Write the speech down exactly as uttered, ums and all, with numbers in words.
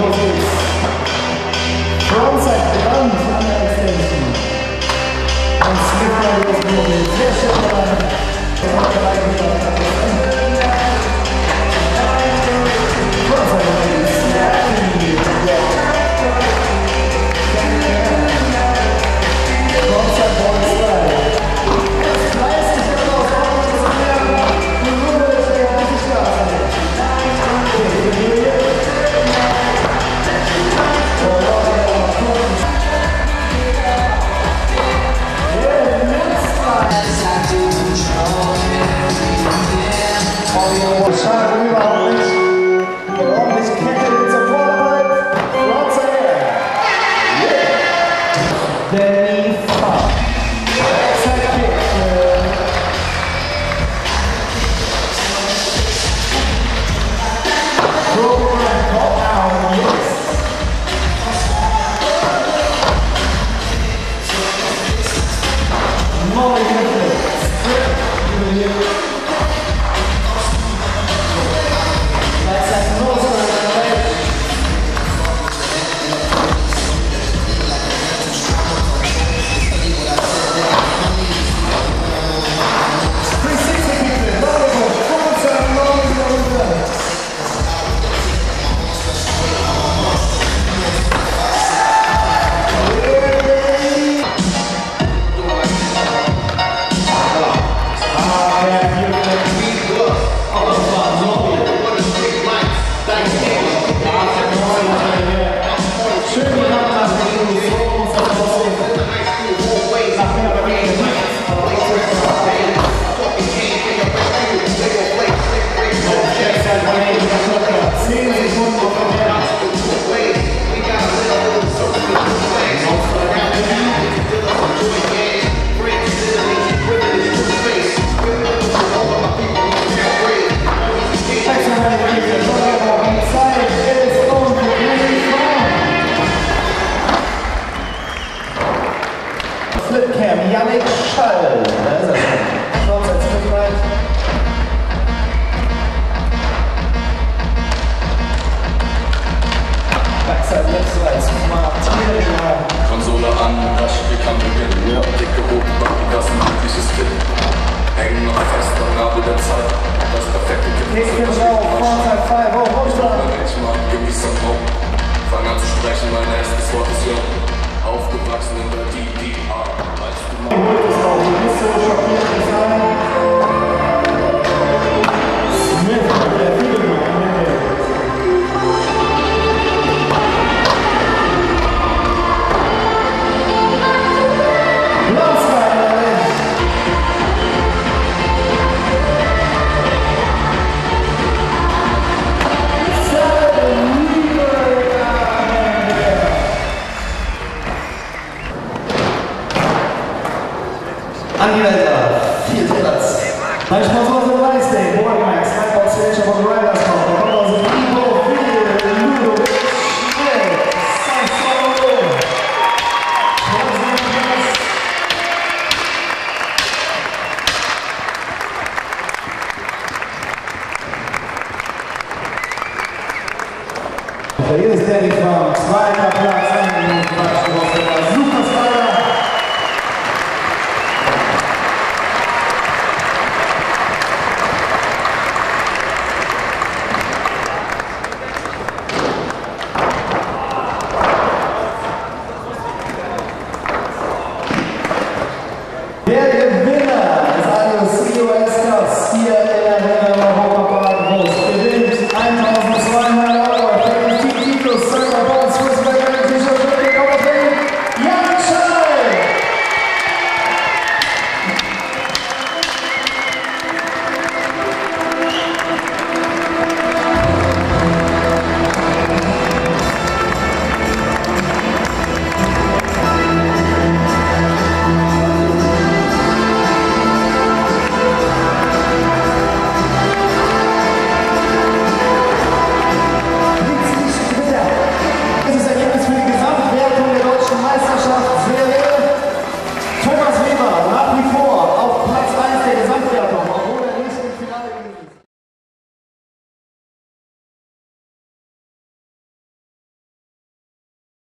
los geht's. Frontside Brand an der Extension. Und Smith bei los geht's. Sehr schön dabei. Yannick Schall. Da ist er schon. Frontside Smith right. Backside left right. Martina. Konsole an, rasch, wir kann beginnen. Ja. Dicke Hoben, das ein mögliches Fit. Hängen noch fest am Nabel der Zeit. Das perfekte Kind. Nächste Frau, Frontside five, oh, Rundstand. Ich mag, genieß am Raum. Fang an zu sprechen, mein erstes Wort ist Jung. Aufgewachsen in der D D R. Weißt du mal? Angemeldet, vierter Platz. Mein Sponsor für den Rice Day, Boardmax, Lightball Stage von Riders Cup. Da kommt also Ivo, Phil, Ludovic, Schmidt, Saint-Solo. Für jedes der